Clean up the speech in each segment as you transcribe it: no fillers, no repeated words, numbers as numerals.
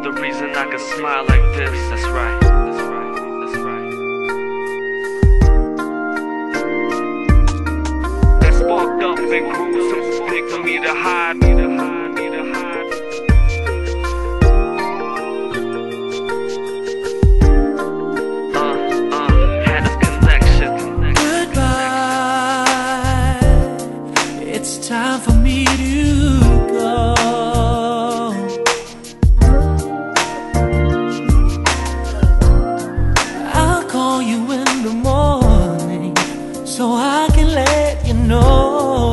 the reason I can smile like this. That's right, that's right, that's right. That sparked up and grew so big for me to hide, me to hide, me to hide. Had a connection. Goodbye, it's time for me to go. I'll call you in the morning so I can let you know.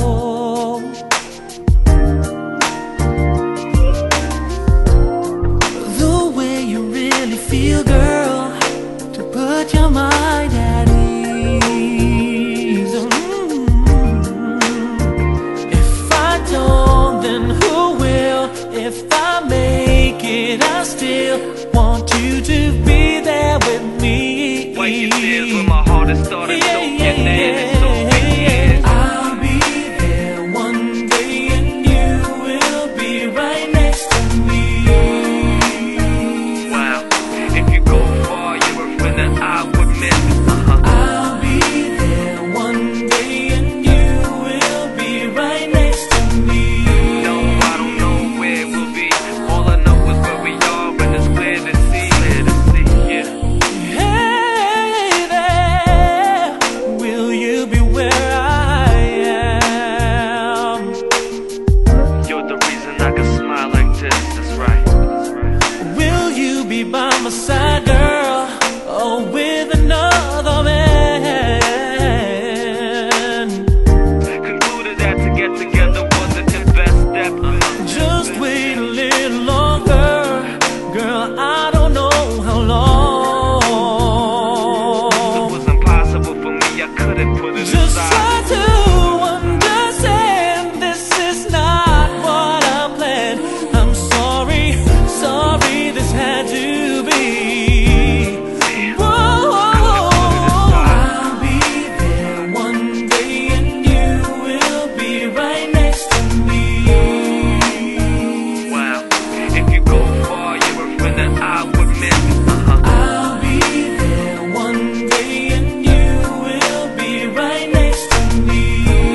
The way you really feel, girl, to put your mind at ease. If I don't, then who will? If I make it, I still want you to be there with me. Wipe your tears when my heart has started soaking in. It's so big. I'll be there one day and you will be right next to me. Wow, if you go far, you're a friend that I would miss. I'll be there one day and you will be right next to me. No, I don't know where we'll be. All I know is where we are, and it's clear to see. Clear to see, yeah. Hey there, will you be where I am? You're the reason I can smile like this. That's right, that's right. Will you be by my side, girl, or with another man? Concluded that to get together wasn't the best step. Just wait a little longer, girl, I don't know how long. It was impossible for me, I couldn't put it Just aside. try to understand, this is not what I planned. I'm sorry, sorry, this had to be. Whoa, I'll be there one day and you will be right next to me. Wow, if you go far, you're a friend that I would miss. I'll be there one day and you will be right next to me.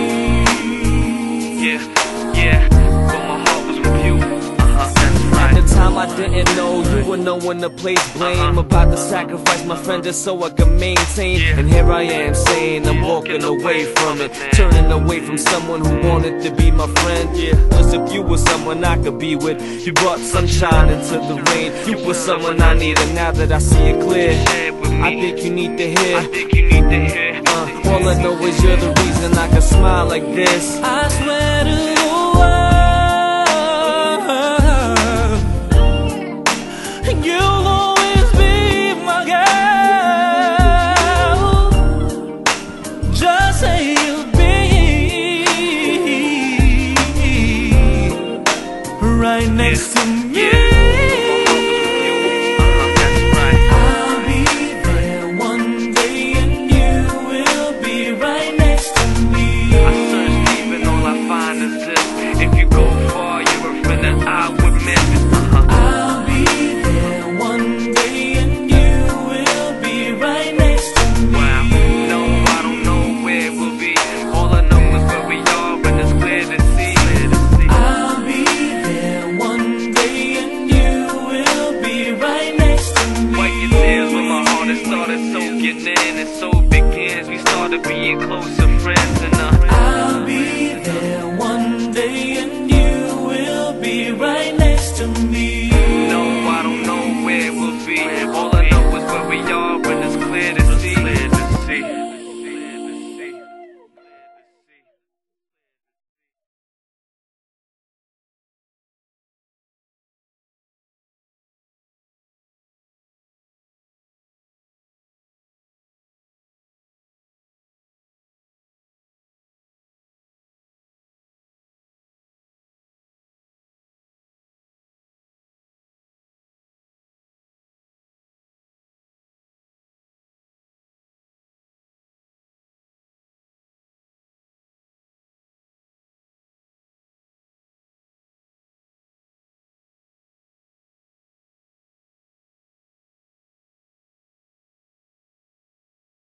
Yeah, yeah, but my heart was with you. That's At right. the time I didn't know you were no one to place blame. About to sacrifice my friend just so I could maintain. Yeah. And here I am saying I'm walking away from it, turning away from someone who wanted to be my friend. Yeah, cause if you were someone I could be with, you brought sunshine into the rain. You were someone I needed, now that I see it clear, Share it with me. I think you need to hear. I think you need to hear. All I know is you're the reason I can smile like this. I swear to the world, you'll always be my girl. Just say you'll be right next to me. That's right. I'll be there one day and you will be right next to me. I search deep and all I find is this. If you go far, you're a friend that I would miss. I'll be there one day and you will be right next to me. Wow, no, I don't know where we'll be. All I know is where we are, and it's clear to see. I'll be there one day and you will be right next to me. Wipe your tears when my heart has started soaking in, and so begins. We started being closer friends, and I'll be there one